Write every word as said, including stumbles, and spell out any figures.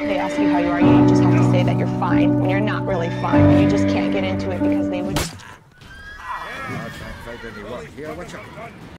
they ask you how you are, you just have to say that you're fine when you're not really fine. You just can't get into it because they would just... I can't fight anyone here. Watch out.